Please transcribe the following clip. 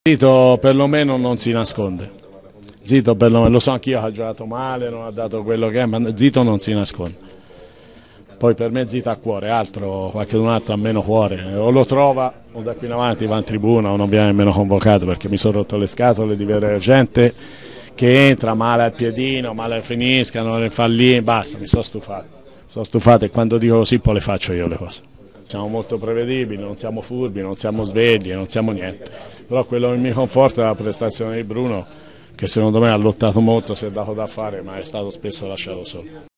Zito perlomeno non si nasconde, Zito perlomeno, lo so anch'io che ha giocato male, non ha dato quello che è, ma Zito non si nasconde. Poi per me Zito ha cuore, altro, qualcun altro ha meno cuore, o lo trova o da qui in avanti va in tribuna o non viene nemmeno convocato, perché mi sono rotto le scatole di vedere gente che entra male al piedino, male finiscano, le fa lì, basta, mi sono stufato e quando dico così poi le faccio io le cose. Siamo molto prevedibili, non siamo furbi, non siamo svegli, non siamo niente. Però quello che mi conforta è la prestazione di Bruno, che secondo me ha lottato molto, si è dato da fare, ma è stato spesso lasciato solo.